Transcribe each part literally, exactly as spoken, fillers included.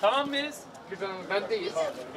Tamam mıyız? Gülben Hanım bendeyiz.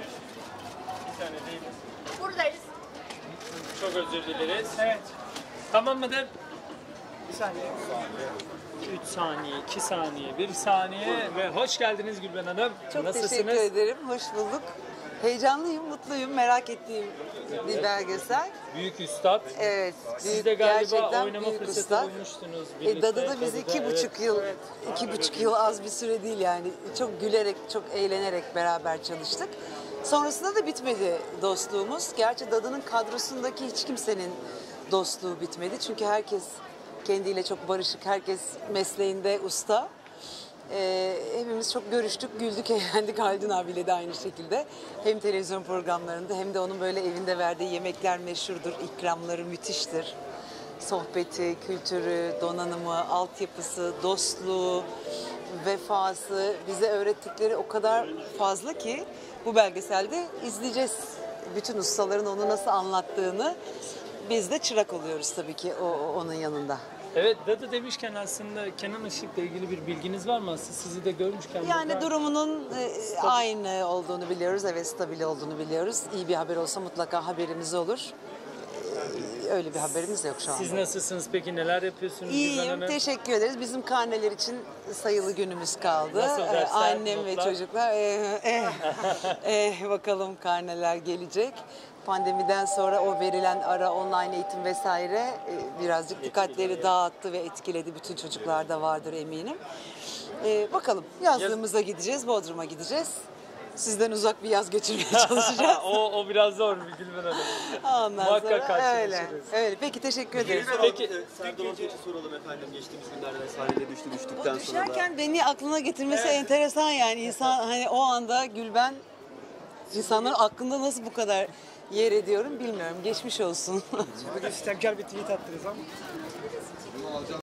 Bir tane değiliz. Buradayız. Çok özür dileriz. Evet. Tamam mıdır? Bir saniye. üç saniye, iki saniye, bir saniye ve hoş geldiniz Gülben Hanım. Çok Nasılsınız? teşekkür ederim. Hoş bulduk. Heyecanlıyım, mutluyum. Merak ettiğim bir belgesel. Büyük üstad. Evet. Siz büyük- de galiba gerçekten oynama büyük fırsatı usta. bulmuştunuz. E, birlikte. Dadı'da biz Dadı'da, iki evet. buçuk yıl, iki buçuk yıl az bir süre değil yani. Çok gülerek, çok eğlenerek beraber çalıştık. Sonrasında da bitmedi dostluğumuz. Gerçi Dadı'nın kadrosundaki hiç kimsenin dostluğu bitmedi. Çünkü herkes kendiyle çok barışık, herkes mesleğinde usta. Ee, hepimiz çok görüştük, güldük, eğlendik. Haldun abiyle de aynı şekilde. Hem televizyon programlarında hem de onun böyle evinde verdiği yemekler meşhurdur. İkramları müthiştir. Sohbeti, kültürü, donanımı, altyapısı, dostluğu, vefası bize öğrettikleri o kadar fazla ki bu belgeselde izleyeceğiz. Bütün ustaların onu nasıl anlattığını, biz de çırak oluyoruz tabii ki o, o- onun yanında. Evet, Dadı demişken aslında Kenan Işık'la ilgili bir bilginiz var mı? Aslında sizi de görmüşken. Yani burada- durumunun e, aynı olduğunu biliyoruz. Evet, stabil olduğunu biliyoruz. İyi bir haber olsa mutlaka haberimiz olur. E, Öyle bir haberimiz yok şu anda. Siz nasılsınız peki? Neler yapıyorsunuz Gülben İyiyim, Hanım? teşekkür ederiz. Bizim karneler için sayılı günümüz kaldı. Nasıl Ee, dersler, Annem ve notlar? çocuklar. Eh, eh, eh, bakalım karneler gelecek. Pandemiden sonra o verilen ara online eğitim vesaire e, birazcık dikkatleri dağıttı ve etkiledi. Bütün çocuklarda vardır eminim. Ee, bakalım yazlığımıza gideceğiz, Bodrum'a gideceğiz. Sizden uzak bir yaz geçirmeye çalışacağız. o, o biraz zor bir Gülben Hanım. Ondan Muhakkak sonra karşılaşırız. öyle. Öyle. Peki teşekkür ederim. Peki, Serdar Ortaç'ı soralım efendim. Geçtiğimiz günlerde sahnede düştü düştükten sonra da. Düşerken beni aklına getirmesi enteresan yani insan hani o anda Gülben insanların aklında nasıl bu kadar yer ediyorum bilmiyorum. Geçmiş olsun. Bugün sistemkar bir tweet attınız ama.